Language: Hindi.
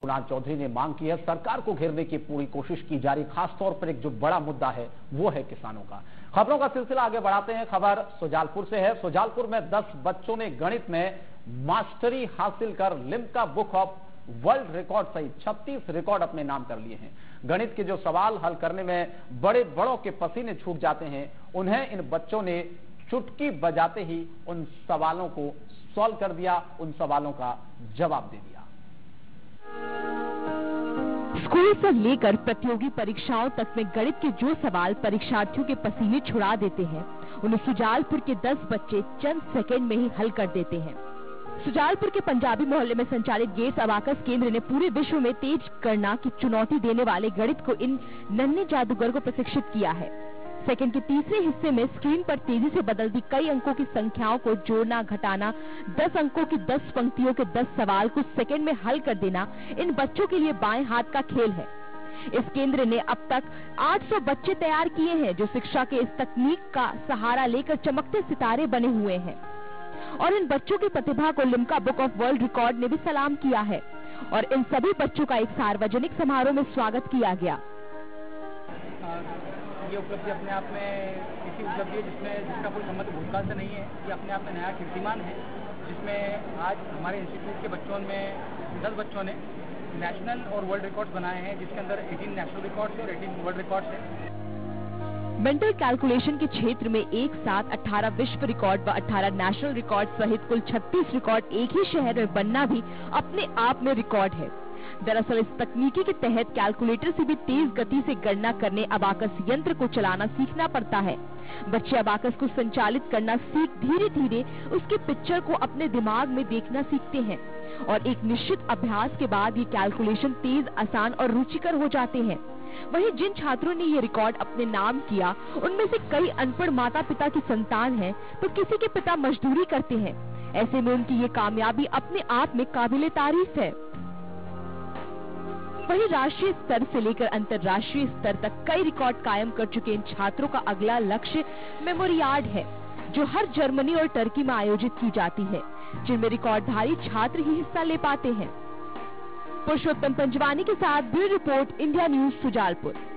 कुणाल चौधरी ने मांग की है सरकार को घेरने की पूरी कोशिश की जा रही, खासतौर पर एक जो बड़ा मुद्दा है वो है किसानों का। खबरों का सिलसिला आगे बढ़ाते हैं। खबर सुजालपुर से है। सुजालपुर में 10 बच्चों ने गणित में मास्टरी हासिल कर Limca book of world record सहित 36 रिकॉर्ड अपने नाम कर लिए हैं। गणित के जो सवाल हल करने में बड़ों के पसीने छूट जाते हैं, उन्हें इन बच्चों ने चुटकी बजाते ही उन सवालों को सॉल्व कर दिया, उन सवालों का जवाब दे दिया। स्कूल से लेकर प्रतियोगी परीक्षाओं तक में गणित के जो सवाल परीक्षार्थियों के पसीने छुड़ा देते हैं, उन्हें सुजालपुर के 10 बच्चे चंद सेकंड में ही हल कर देते हैं। सुजालपुर के पंजाबी मोहल्ले में संचालित गेट्स अबाकस केंद्र ने पूरे विश्व में तेज गणना की चुनौती देने वाले गणित को इन नन्हे जादूगर को प्रशिक्षित किया है। सेकंड के तीसरे हिस्से में स्क्रीन पर तेजी से बदलती कई अंकों की संख्याओं को जोड़ना घटाना, 10 अंकों की 10 पंक्तियों के 10 सवाल कुछ सेकंड में हल कर देना इन बच्चों के लिए बाएं हाथ का खेल है। इस केंद्र ने अब तक 800 बच्चे तैयार किए हैं जो शिक्षा के इस तकनीक का सहारा लेकर चमकते सितारे बने हुए हैं। और इन बच्चों की प्रतिभा को Limca book of world record ने भी सलाम किया है और इन सभी बच्चों का एक सार्वजनिक समारोह में स्वागत किया गया। ये उपलब्धि अपने आप में ऐसी उपलब्धि है जिसका कोई संबंध भूतकाल से नहीं है। ये अपने आप में नया कीर्तिमान है, जिसमें आज हमारे इंस्टीट्यूट के बच्चों में 10 बच्चों ने नेशनल और वर्ल्ड रिकॉर्ड्स बनाए हैं, जिसके अंदर 18 नेशनल रिकॉर्ड्स और 18 वर्ल्ड रिकॉर्ड्स हैं। मेंटल कैलकुलेशन के क्षेत्र में एक साथ 18 विश्व रिकॉर्ड व 18 नेशनल रिकॉर्ड सहित कुल 36 रिकॉर्ड एक ही शहर में बनना भी अपने आप में रिकॉर्ड है। दरअसल इस तकनीकी के तहत कैलकुलेटर से भी तेज गति से गणना करने अबाकस यंत्र को चलाना सीखना पड़ता है। बच्चे अबाकस को संचालित करना सीख धीरे धीरे उसके पिक्चर को अपने दिमाग में देखना सीखते हैं और एक निश्चित अभ्यास के बाद ये कैलकुलेशन तेज, आसान और रुचिकर हो जाते हैं। वहीं जिन छात्रों ने ये रिकॉर्ड अपने नाम किया, उनमें से कई अनपढ़ माता पिता की संतान हैं, तो किसी के पिता मजदूरी करते हैं। ऐसे में उनकी ये कामयाबी अपने आप में काबिले तारीफ है। वहीं राष्ट्रीय स्तर से लेकर अंतर्राष्ट्रीय स्तर तक कई रिकॉर्ड कायम कर चुके इन छात्रों का अगला लक्ष्य मेमोरियाड है, जो हर जर्मनी और टर्की में आयोजित की जाती है, जिनमें रिकॉर्डधारी छात्र ही हिस्सा ले पाते हैं। पुरुषोत्तम पंजवानी के साथ bureau report, India news, Sujalpur.